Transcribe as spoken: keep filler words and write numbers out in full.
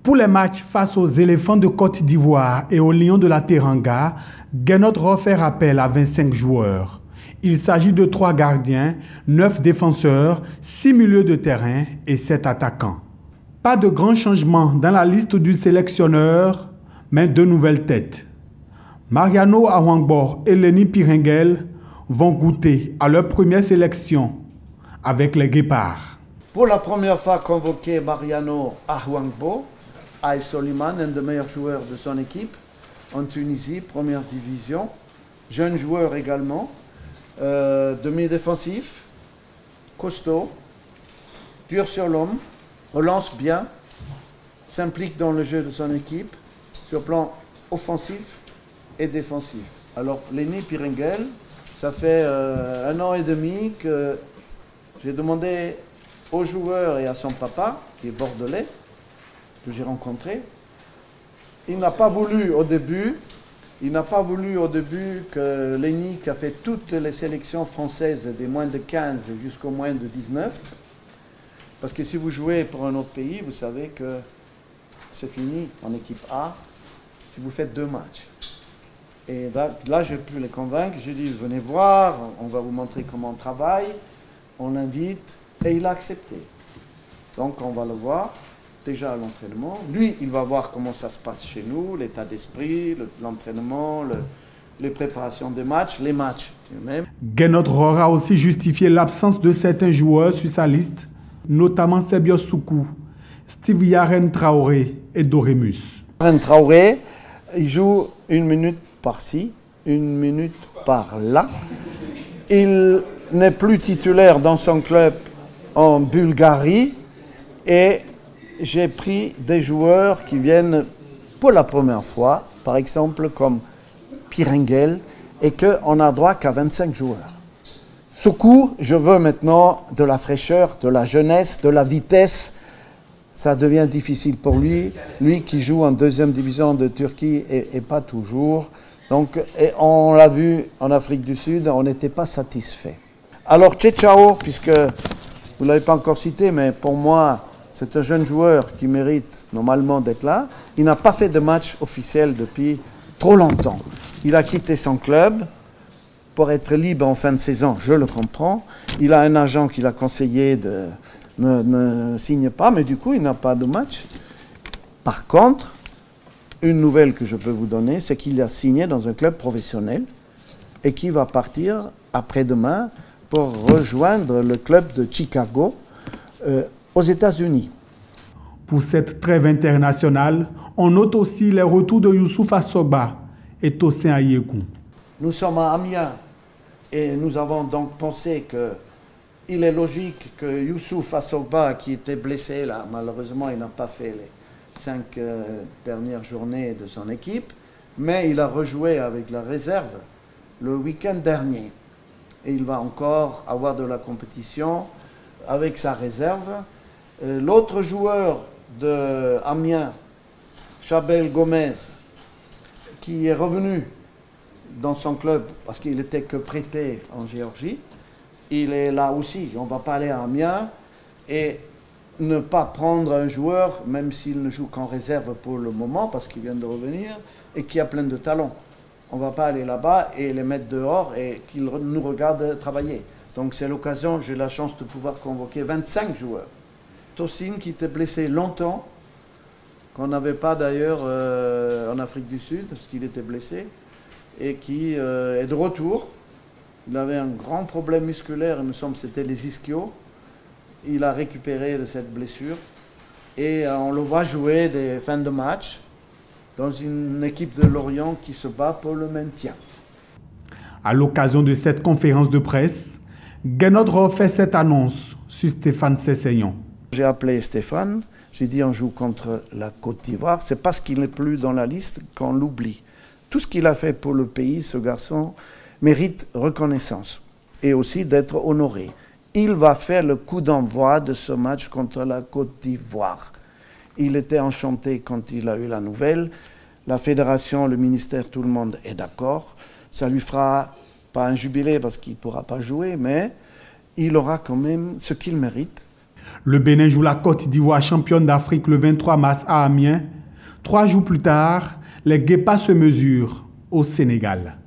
Pour les matchs face aux éléphants de Côte d'Ivoire et aux lions de la Teranga, Guénotre fait appel à vingt-cinq joueurs. Il s'agit de trois gardiens, neuf défenseurs, six milieux de terrain et sept attaquants. Pas de grands changements dans la liste du sélectionneur, mais deux nouvelles têtes. Mariano Ahwangbo et Lenny Piringuel vont goûter à leur première sélection avec les Guépards. Pour la première fois convoqué Mariano Ahwangbo, Aïe Soliman, un des meilleurs joueurs de son équipe, en Tunisie, première division. Jeune joueur également, euh, demi-défensif, costaud, dur sur l'homme, relance bien, s'implique dans le jeu de son équipe, sur le plan offensif et défensif. Alors, Lenny Piringuel, ça fait euh, un an et demi que j'ai demandé aux joueurs et à son papa, qui est bordelais, que j'ai rencontré. Il n'a pas voulu au début, il n'a pas voulu au début que Lenny, qui a fait toutes les sélections françaises des moins de quinze jusqu'au moins de dix-neuf, parce que si vous jouez pour un autre pays, vous savez que c'est fini en équipe A si vous faites deux matchs. Et là, là j'ai pu les convaincre, j'ai dit venez voir, on va vous montrer comment on travaille, on l'invite, et il a accepté. Donc on va le voir. Déjà à l'entraînement. Lui, il va voir comment ça se passe chez nous, l'état d'esprit, l'entraînement, le, les préparations des matchs, les matchs eux-mêmes. Guénotre aura aussi justifié l'absence de certains joueurs sur sa liste, notamment Sebios Soukou, Steve Yaren Traoré et Doremus. Yaren Traoré, il joue une minute par-ci, une minute par-là. Il n'est plus titulaire dans son club en Bulgarie et j'ai pris des joueurs qui viennent pour la première fois, par exemple comme Piringuel, et qu'on n'a droit qu'à vingt-cinq joueurs. Soukou, je veux maintenant de la fraîcheur, de la jeunesse, de la vitesse. Ça devient difficile pour lui, lui qui joue en deuxième division de Turquie et, et pas toujours. Donc, et on l'a vu en Afrique du Sud, on n'était pas satisfait. Alors Tchétchao, puisque vous ne l'avez pas encore cité, mais pour moi, c'est un jeune joueur qui mérite normalement d'être là. Il n'a pas fait de match officiel depuis trop longtemps. Il a quitté son club pour être libre en fin de saison, je le comprends. Il a un agent qui l'a conseillé de ne, ne signe pas, mais du coup, il n'a pas de match. Par contre, une nouvelle que je peux vous donner, c'est qu'il a signé dans un club professionnel et qui va partir après-demain pour rejoindre le club de Chicago, euh, aux États-Unis. Pour cette trêve internationale, on note aussi les retours de Youssouf Assoba et Tosin Ayekou. Nous sommes à Amiens et nous avons donc pensé qu'il est logique que Youssouf Assoba, qui était blessé là, malheureusement il n'a pas fait les cinq euh, dernières journées de son équipe, mais il a rejoué avec la réserve le week-end dernier. Et il va encore avoir de la compétition avec sa réserve. Euh, L'autre joueur de Amiens, Chabel Gomez, qui est revenu dans son club parce qu'il n'était que prêté en Géorgie, il est là aussi. On ne va pas aller à Amiens et ne pas prendre un joueur, même s'il ne joue qu'en réserve pour le moment, parce qu'il vient de revenir, et qui a plein de talents. On ne va pas aller là-bas et les mettre dehors et qu'ils nous regardent travailler. Donc c'est l'occasion, j'ai la chance de pouvoir convoquer vingt-cinq joueurs. Tosin qui était blessé longtemps, qu'on n'avait pas d'ailleurs euh, en Afrique du Sud, parce qu'il était blessé, et qui euh, est de retour. Il avait un grand problème musculaire, il me semble que c'était les ischios. Il a récupéré de cette blessure, et euh, on le voit jouer des fins de match dans une équipe de Lorient qui se bat pour le maintien. À l'occasion de cette conférence de presse, Guénotre fait cette annonce sur Stéphane Sessegnon. J'ai appelé Stéphane, j'ai dit on joue contre la Côte d'Ivoire, c'est parce qu'il n'est plus dans la liste qu'on l'oublie. Tout ce qu'il a fait pour le pays, ce garçon, mérite reconnaissance et aussi d'être honoré. Il va faire le coup d'envoi de ce match contre la Côte d'Ivoire. Il était enchanté quand il a eu la nouvelle. La fédération, le ministère, tout le monde est d'accord. Ça lui fera pas un jubilé parce qu'il ne pourra pas jouer, mais il aura quand même ce qu'il mérite. Le Bénin joue la Côte d'Ivoire championne d'Afrique le vingt-trois mars à Amiens. Trois jours plus tard, les Guépas se mesurent au Sénégal.